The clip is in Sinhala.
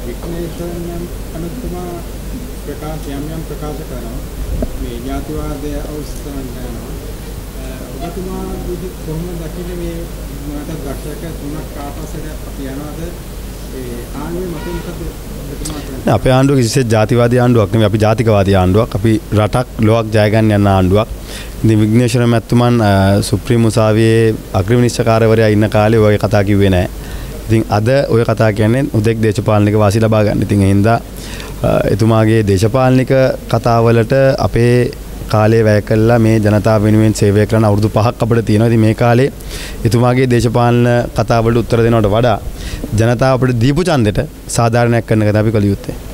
වික්නේශ්වරයන් අනුතුමා ප්‍රකාශ කරනවා මේ ජාතිවාදය අවස්ථාවෙන් යනවා ඔබතුමා කොහොමද දකින්නේ මේ මට දශක 3ක් ආපස්සට අපි යනවාද ඒ ආණ්ඩුවේ මත මොකද අපේ ආණ්ඩුව කිසිසේත් ජාතිවාදී ආණ්ඩුවක් නෙමෙයි අපි ජාතිකවාදී ආණ්ඩුවක් අපි රටක් ලොවක් ජය ගන්න යන ආණ්ඩුවක් ඉතින් විග්නේශ්වර මැතිතුමන් සුප්‍රීම උසාවියේ අග්‍රමිනිස්ත්‍රකාරවරයා ඉන්න කාලේ ඔය කතා කිව්වේ නැහැ ඉතින් අද ඔය කතා කියන්නේ උදෙක් දේශපාලනික වාසි ලබා ගන්න. ඉතින් ඒ හින්දා එතුමාගේ දේශපාලනික කතාවලට අපේ කාලය වැය කළා මේ ජනතාව වෙනුවෙන් සේවය කරන අවුරුදු 5ක් අපිට තියෙනවා. ඉතින් මේ කාලේ එතුමාගේ දේශපාලන කතාවලට උත්තර දෙනවට වඩා ජනතාව අපිට දීපු ඡන්දෙට සාධාරණයක් කරන එක තමයි අපි කළ යුත්තේ.